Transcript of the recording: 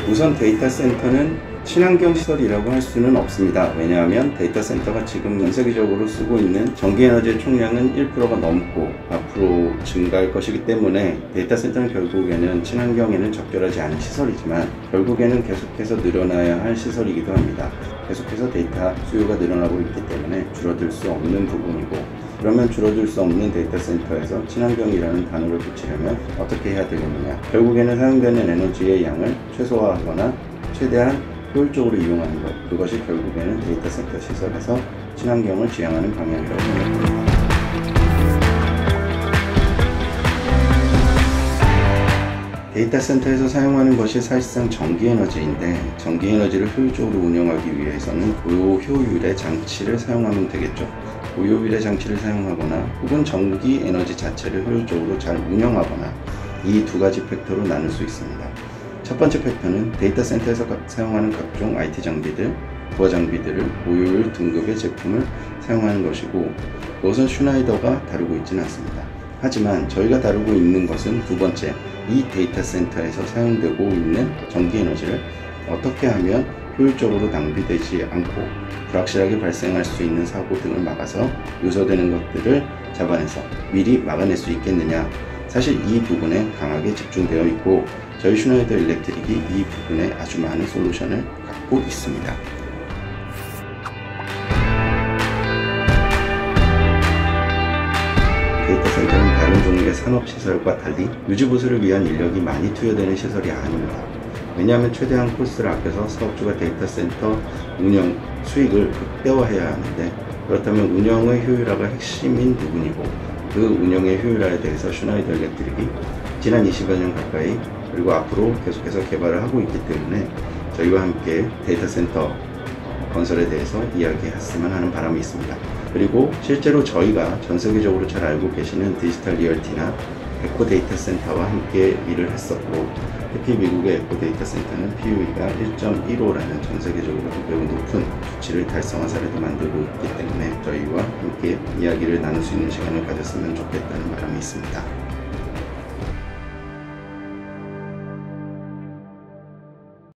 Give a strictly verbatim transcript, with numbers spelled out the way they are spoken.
우선 데이터 센터는 친환경 시설이라고 할 수는 없습니다. 왜냐하면 데이터 센터가 지금 전 세계적으로 쓰고 있는 전기에너지의 총량은 일 퍼센트가 넘고 앞으로 증가할 것이기 때문에 데이터 센터는 결국에는 친환경에는 적절하지 않은 시설이지만 결국에는 계속해서 늘어나야 할 시설이기도 합니다. 계속해서 데이터 수요가 늘어나고 있기 때문에 줄어들 수 없는 부분이고, 그러면 줄어들 수 없는 데이터 센터에서 친환경이라는 단어를 붙이려면 어떻게 해야 되겠느냐, 결국에는 사용되는 에너지의 양을 최소화하거나 최대한 효율적으로 이용하는 것, 그것이 결국에는 데이터 센터 시설에서 친환경을 지향하는 방향이라고 생각합니다. 데이터 센터에서 사용하는 것이 사실상 전기에너지인데, 전기에너지를 효율적으로 운영하기 위해서는 고효율의 장치를 사용하면 되겠죠. 고효율의 장치를 사용하거나 혹은 전기에너지 자체를 효율적으로 잘 운영하거나, 이 두 가지 팩터로 나눌 수 있습니다. 첫 번째 팩터는 데이터 센터에서 사용하는 각종 아이티 장비들, 부하 장비들을 고효율 등급의 제품을 사용하는 것이고, 그것은 슈나이더가 다루고 있지는 않습니다. 하지만 저희가 다루고 있는 것은 두 번째, 이 데이터 센터에서 사용되고 있는 전기에너지를 어떻게 하면 효율적으로 낭비되지 않고 불확실하게 발생할 수 있는 사고 등을 막아서 요소되는 것들을 잡아내서 미리 막아낼 수 있겠느냐, 사실 이 부분에 강하게 집중되어 있고, 저희 슈나이더 일렉트릭이 이 부분에 아주 많은 솔루션을 갖고 있습니다. 데이터 센터는 다른 종류의 산업시설과 달리 유지보수를 위한 인력이 많이 투여되는 시설이 아닙니다. 왜냐하면 최대한 코스트를 아껴서 사업주가 데이터 센터 운영 수익을 극대화해야 하는데, 그렇다면 운영의 효율화가 핵심인 부분이고, 그 운영의 효율화에 대해서 슈나이더 일렉트릭이 지난 이십여 년 가까이 그리고 앞으로 계속해서 개발을 하고 있기 때문에 저희와 함께 데이터 센터 건설에 대해서 이야기했으면 하는 바람이 있습니다. 그리고 실제로 저희가 전 세계적으로 잘 알고 계시는 디지털 리얼티나 에코 데이터 센터와 함께 일을 했었고, 특히 미국의 에코 데이터 센터는 피유이가 일 점 일오라는 전 세계적으로 매우 높은 수치를 달성한 사례도 만들고 있기 때문에 저희와 함께 이야기를 나눌 수 있는 시간을 가졌으면 좋겠다는 바람이 있습니다.